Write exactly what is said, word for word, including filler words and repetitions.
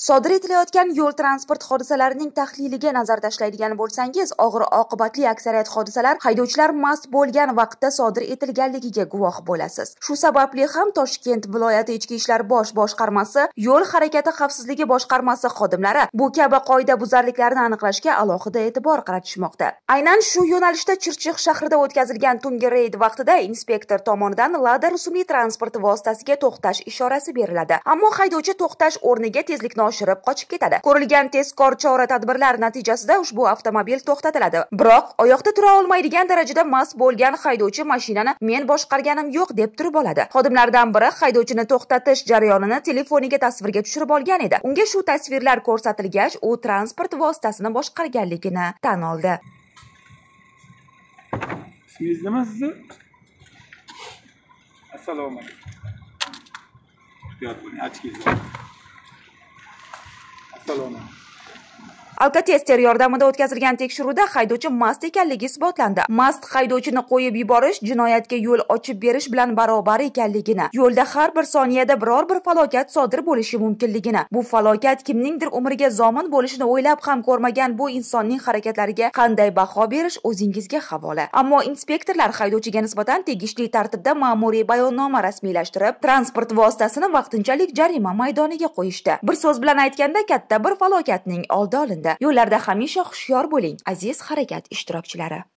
Sodir etilayotgan yo'l transport hodisalarining tahliliga nazar tashlaydigan bo'lsangiz, og'ir oqibatli aksariyat hodisalar haydovchilar mast bo'lgan vaqtda sodir etilganligiga guvoh bo'lasiz. Shu sababli ham Toshkent viloyati Ichki ishlar bosh boshqarmasi, yo'l harakati xavfsizligi boshqarmasi xodimlari bu kabi qoidabuzarliklarni aniqlashga alohida e'tibor qaratishmoqda. Aynan shu yo'nalishda Chirchiq shahrida o'tkazilgan tungi reyd vaqtida inspektor tomonidan Lada rusumli transport vositasiga to'xtash ishorasi beriladi. Ammo haydovchi to'xtash o'rniga tezlikni oshirib qochib ketadi. Ko'rilgan tezkor chora-tadbirlar natijasida ushbu avtomobil to'xtatiladi. Biroq oyoqda tura olmaydigan darajada mast bo'lgan haydovchi mashinani men boshqarganim yo'q deb turib oladi. Xodimlardan biri haydovchini to'xtatish jarayonini telefoniga tasvirga tushirib olgan edi. Unga shu tasvirlar ko'rsatilgach, u transport vositasini boshqarganligini tan oldi. Ismingiz nima sizni? Assalomu alaykum. Assalomu alaykum. Alkotester yordamida o'tkazilgan tekshiruvda haydovchi mast ekanligi isbotlandi. Mast haydovchini qo'yib yuborish jinoyatga yo'l ochib berish bilan barobar ekanligini, yo'lda har bir soniyada biror bir falokat sodir bo'lishi mumkinligini, bu falokat kimningdir umriga zomin bo'lishini o'ylab ham ko'rmagan bu insonning harakatlariga qanday baho berish o'zingizga havola. Ammo inspektorlar haydovchiga nisbatan tegishli tartibda ma'muriy bayonnoma rasmiylashtirib, transport vositasini vaqtinchalik jarima maydoniga qo'yishdi. Bir so'z bilan aytganda, katta bir falokatning oldi olindi. Yo'llarda hamisha hushyor bo'ling, aziz harakat ishtirokchilari.